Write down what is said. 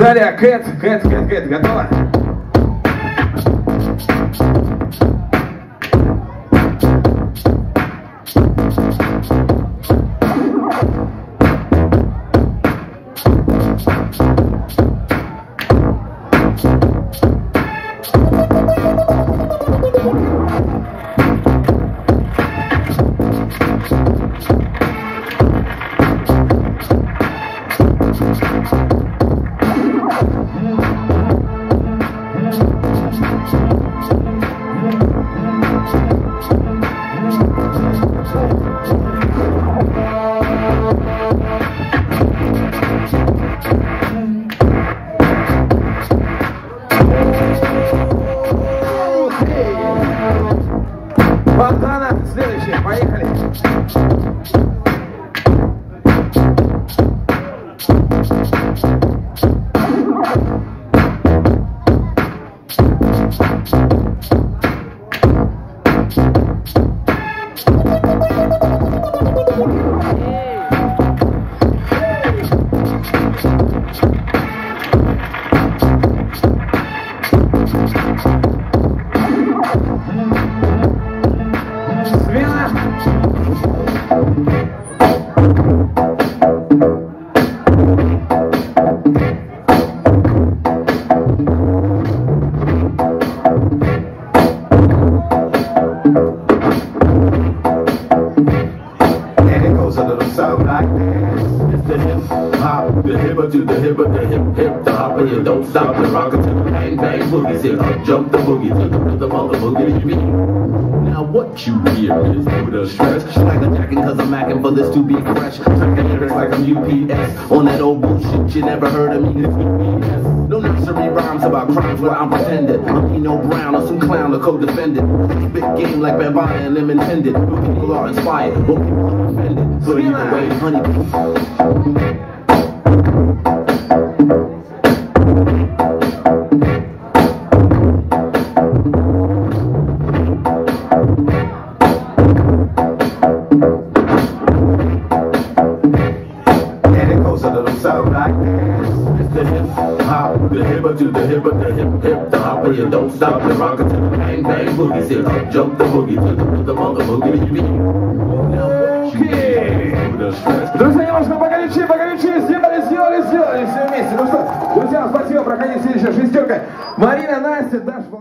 Далее, Кэт, готова? Бандана, следующая, поехали. The hipper to the hipper, the hip, the hopper, you don't stop the rocker to the bang bang boogie, sit up, jump the boogie to the rhythm of the boogie. Now what you hear is with a stretch, like a jacking cause I'm macking for this to be fresh. Talking lyrics like I'm UPS, on that old bullshit you never heard of me. No nursery rhymes about crimes where I'm pretending. I'm Pino Brown or some clown or co-defendant. Big game like Bambana and them intended. People are inspired, but people are offended. So either way, honey. The hipper to the hipper, the hip, the hopper, you don't stop the rocker to the bang bang boogie, sit up, jump the boogie to the rhythm of the boogie. Друзья, немножко погорячее, сделали все вместе. Ну что, друзья, спасибо, проходите, следующая шестерка. Марина, Настя, Даша.